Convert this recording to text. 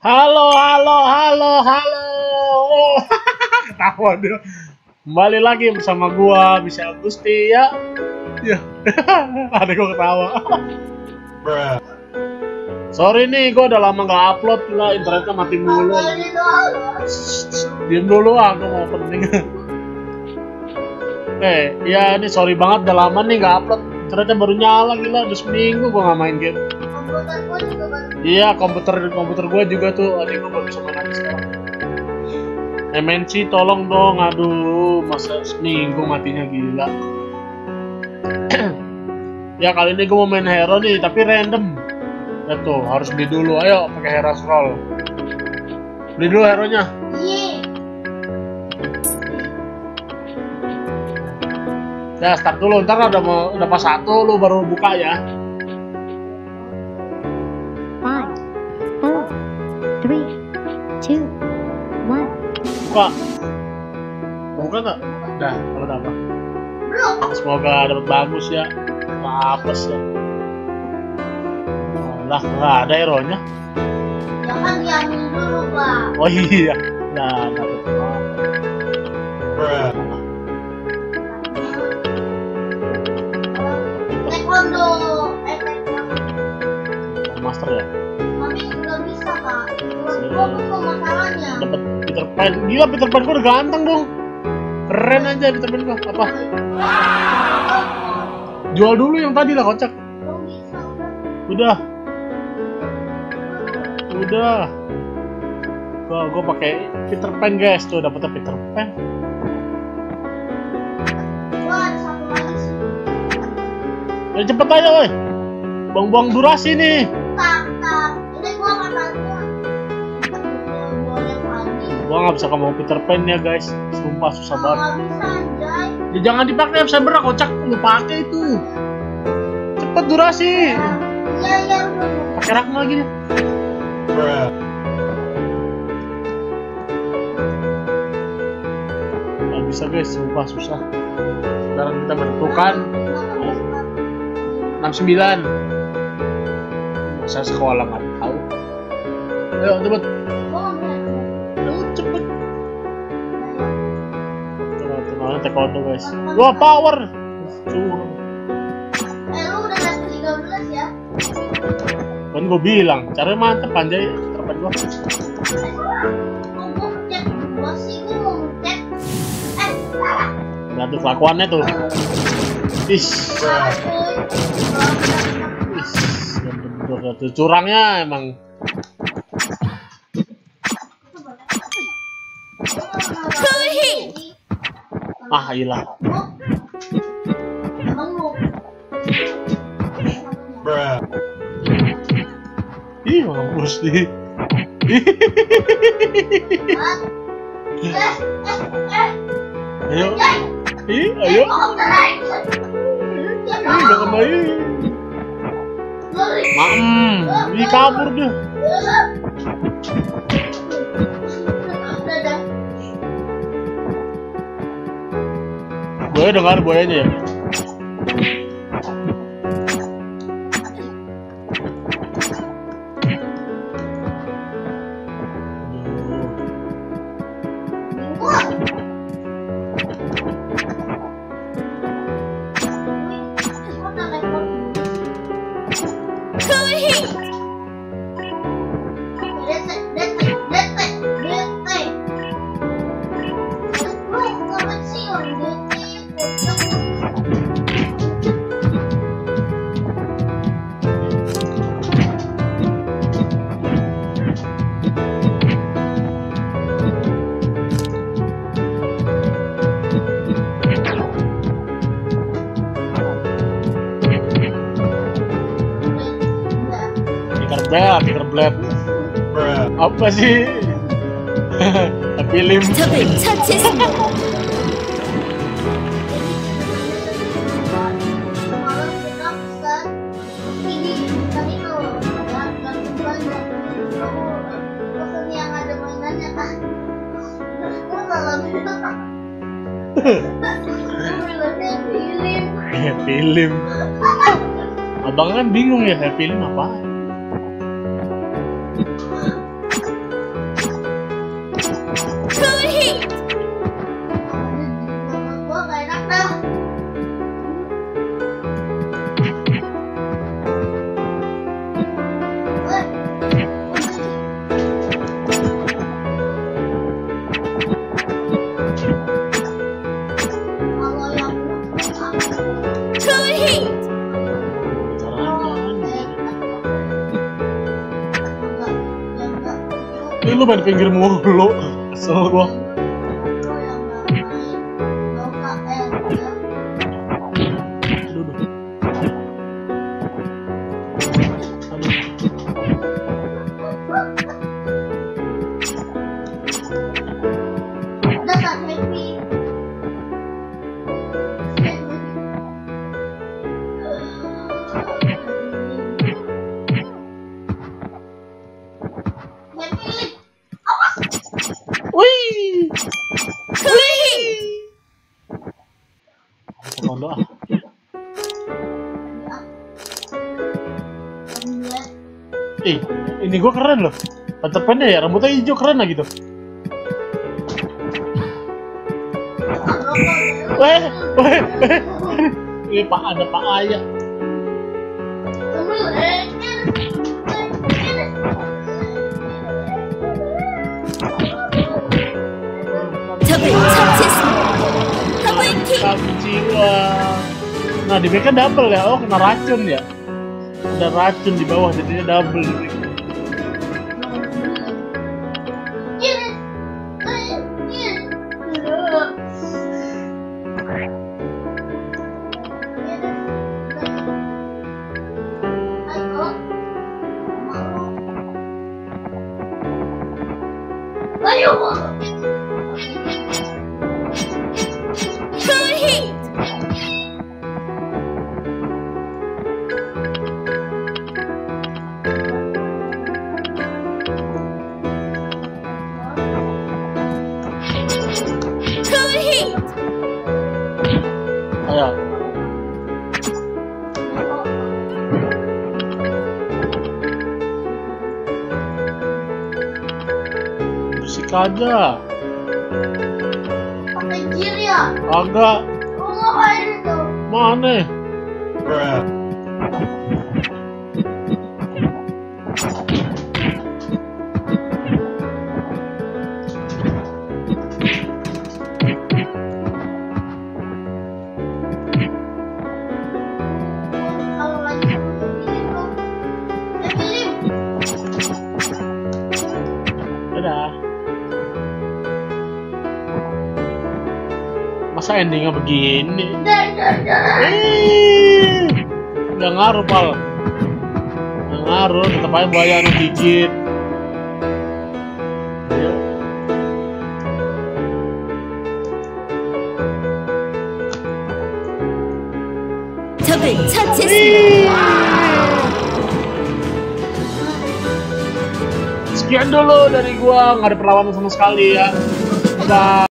Halo, halo, halo, halo. Ketawa dia. Kembali lagi bersama gua, Bisa Gusti ya. Ya. Ada gua ketawa. Sorry nih, gua udah lama nggak upload lah, internetnya mati mulu. Diam dulu ah, gua mau penting. Ya ini sorry banget, udah lama nih nggak upload. Internetnya baru nyala, gila, udah seminggu gua nggak main game. Iya, komputer gue juga tuh, adik gue baru bisa main lagi sekarang. MNC tolong dong, aduh, masa seminggu matinya, gila. Ya kali ini gue mau main hero nih, tapi random. Ya tuh, harus beli dulu, ayo pakai hero scroll. Beli dulu hero-nya. Ya start dulu, ntar udah pas 1 lu baru buka ya. 5, 4, 3, 2, 1. Buka. Buka nggak? Dah, kalau dapat. Semoga dapat bagus ya. Apes ya. Lah, nggak ada hero-nya. Jangan diambil dulu, Pak. Oh iya. Nah, dapat. Taekwondo. Master ya. Mami nggak bisa, Pak. Gua tuh masalahnya. Dapat Peter Pan. Gila, Peter Pan gua udah ganteng dong. Keren aja Peter Pan gua. Apa? Jual dulu yang tadi lah, kocak. Belum bisa. Udah. Gua pakai Peter Pan guys, tuh dapetnya Peter Pan. Gua ada satu lagi sih. Ya cepet aja, woi. Buang-buang durasi nih. Tak. Ini gua katanya. Boleh lagi. Gua nggak bisa ngomong Peter Pan ya guys. Sumpah susah banget. Nggak bisa, Anjay. Ya jangan dipakai saber, kocak. Lu pakai itu. Cepet durasi. Iya, udah. Pakai rakma lagi nih. Nggak bisa guys, sumpah susah. Sekarang kita menentukan 69. Masa sekolah nggak tahu. Ayo cepet. Cepet. Tenang, taekwondo guys. Wah, power. Curang. Lu udah level 13 ya? Kan gue bilang, caranya mantep, panjai terpan gua. Gua cek gua sih, gua mau cek. Lihat tuh kelakuannya tuh. Bener tuh curangnya emang. Ah, iyalah. Ih, mampus nih. Ayo. Ayo. Jangan main. Ih, kabur dia. Boleh dengar buayanya ya? Tinkerbell. Apa sih? Film. Film. Abang kan bingung ya, film apa? lu main pinggir mulu. Kesel gua. Wih. Komando ah. Ini gua keren loh. Pantat pendek ya, rambutnya hijau keren lah gitu. Weh. Ini Pak ada Pak Ayah. Jiwa. Nah di kan double ya, oh kena racun ya. Ada racun di bawah jadinya double di back. Ayo. Musik aja. Pakai gear ya? Agak. Lu ngapain itu? Mana? Kalau lagi film. Dadah. Masa endingnya begini? Nggak ngaruh pal. Nggak ngaruh, tetap aja buaya anu gigit. Ayo. Sekian dulu dari gua, nggak ada perlawanan sama sekali ya. Bye.